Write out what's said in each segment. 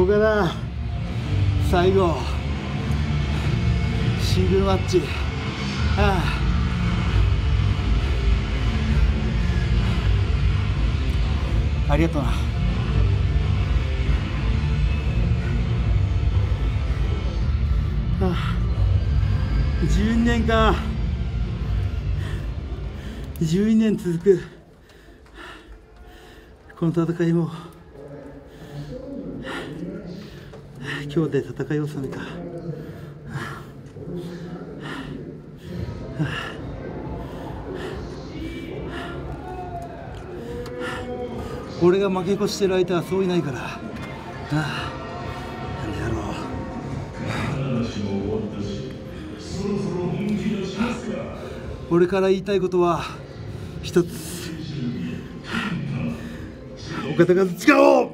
岡田、最後シングルマッチ、ありがとうな。12年か。12年続くこの戦いも今日で戦いを収めた。俺が負け越してる相手はそういないから。なんでやろう。俺から言いたいことは一つ。岡田和親を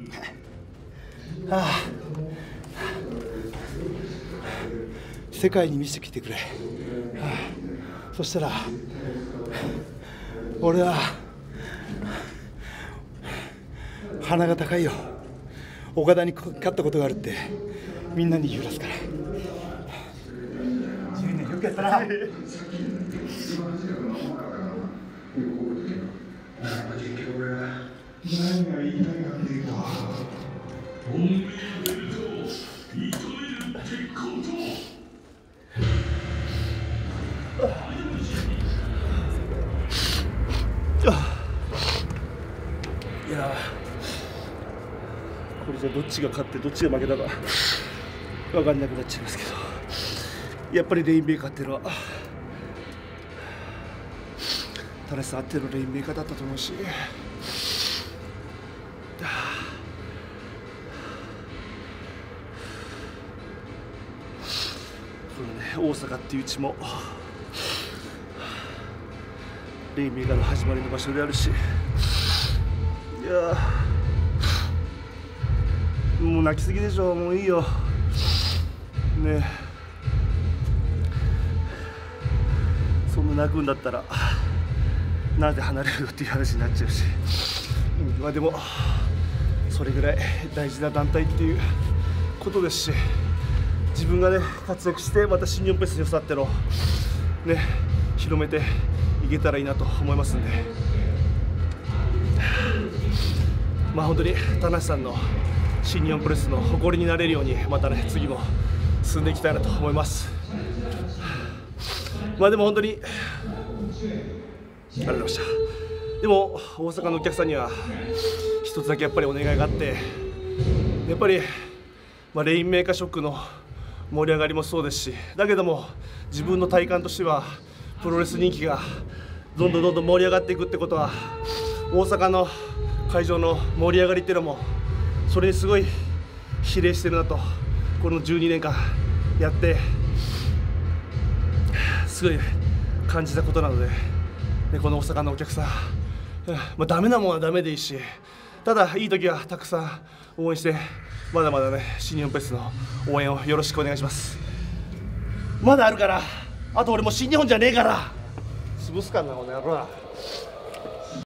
世界に見せてきてくれ。そしたら俺は鼻が高いよ。岡田に勝ったことがあるってみんなに言うらすから。10年よくやったな。何が言いたいかっていうと、いやこれじゃどっちが勝ってどっちが負けたか分かんなくなっちゃいますけど、やっぱりレインメーカーっていうのは田中さんあってのレインメーカーだったと思うし、大阪っていう地もレインメーカーの始まりの場所であるし、いやもう泣きすぎでしょ。もういいよね。そんな泣くんだったらなぜ離れるっていう話になっちゃうし、まあでもそれぐらい大事な団体っていうことですし、自分がね活躍してまた新日本プロレスの良さってのをね広めていけたらいいなと思いますんで、まあ本当に田無さんの新日本プロレスの誇りになれるようにまたね次も進んでいきたいなと思います。まあでも本当にありがとうございました。でも大阪のお客さんには一つだけやっぱりお願いがあって、やっぱり、レインメーカーショックの盛り上がりもそうですし、だけども自分の体感としてはプロレス人気がどんどん盛り上がっていくってことは、大阪の会場の盛り上がりっていうのもそれにすごい比例してるなと、この12年間やってすごい感じたことなので、この大阪のお客さん、ダメなものはダメでいいし、ただいい時はたくさん応援して、まだまだね新日本プロレスの応援をよろしくお願いします。まだあるから、あと俺も新日本じゃねえから潰すからなこの野郎。